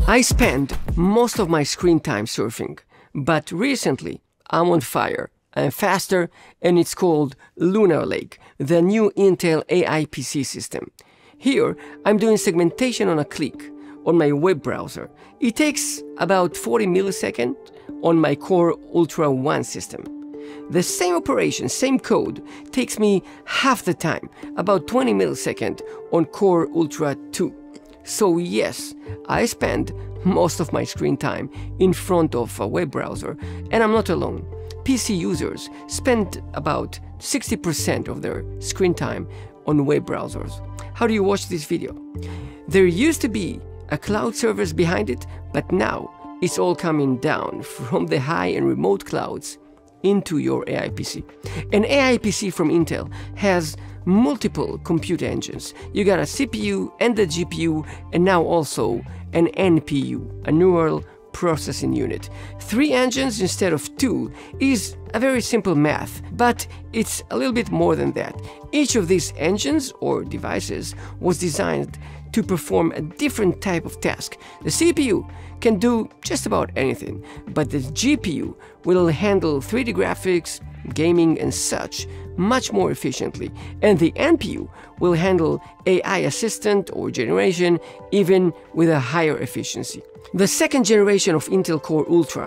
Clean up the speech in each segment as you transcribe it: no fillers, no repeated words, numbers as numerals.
I spend most of my screen time surfing, but recently I'm on fire. I'm faster, and it's called Lunar Lake, the new Intel AI PC system. Here, I'm doing segmentation on a click on my web browser. It takes about 40 milliseconds on my Core Ultra 1 system. The same operation, same code, takes me half the time, about 20 milliseconds on Core Ultra 2. So yes, I spend most of my screen time in front of a web browser, and I'm not alone. PC users spend about 60% of their screen time on web browsers. How do you watch this video? There used to be a cloud service behind it, but now it's all coming down from the high and remote clouds into your AI PC. An AI PC from Intel has multiple compute engines. You got a CPU and a GPU, and now also an NPU, a neural processing unit. 3 engines instead of 2 is a very simple math, but it's a little bit more than that. Each of these engines or devices was designed to perform a different type of task. The CPU can do just about anything, but the GPU will handle 3D graphics, gaming and such much more efficiently, and the NPU will handle AI assistant or generation even with a higher efficiency. The second generation of Intel Core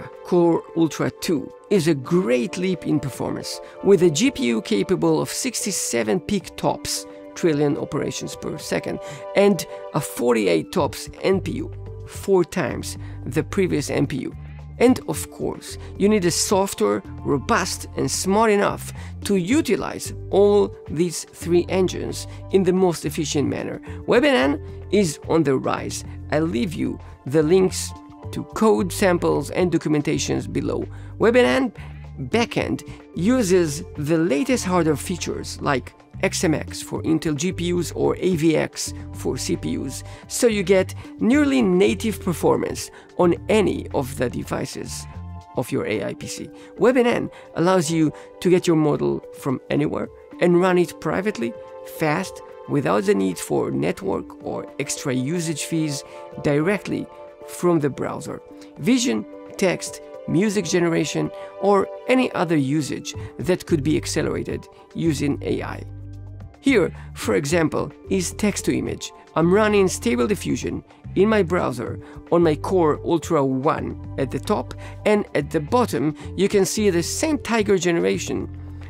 Ultra 2, is a great leap in performance, with a GPU capable of 67 peak tops trillion operations per second and a 48 tops NPU, 4 times the previous NPU. And of course, you need a software robust and smart enough to utilize all these 3 engines in the most efficient manner. WebNN is on the rise. I'll leave you the links to code samples and documentations below. WebNN backend uses the latest hardware features like XMX for Intel GPUs or AVX for CPUs, so you get nearly native performance on any of the devices of your AI PC. WebNN allows you to get your model from anywhere and run it privately, fast, without the need for network or extra usage fees, directly from the browser. Vision, text, music generation, or any other usage that could be accelerated using AI. Here, for example, is text-to-image. I'm running Stable Diffusion in my browser on my Core Ultra 1 at the top, and at the bottom you can see the same Tiger generation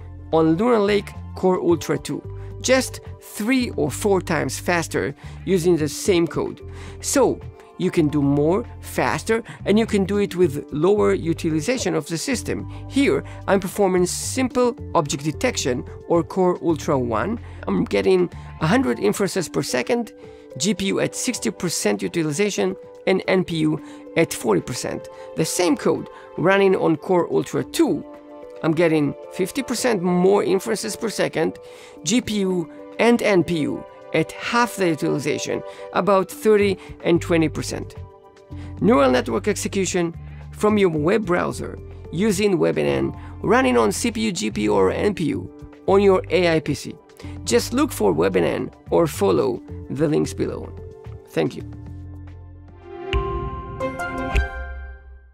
on Lunar Lake Core Ultra 2, just 3 or 4 times faster using the same code. So you can do more, faster, and you can do it with lower utilization of the system. Here, I'm performing simple object detection or Core Ultra 1. I'm getting 100 inferences per second, GPU at 60% utilization, and NPU at 40%. The same code running on Core Ultra 2, I'm getting 50% more inferences per second, GPU and NPU at half the utilization, about 30 and 20%. Neural network execution from your web browser using WebNN running on CPU, GPU or NPU on your AI PC. Just look for WebNN or follow the links below. Thank you.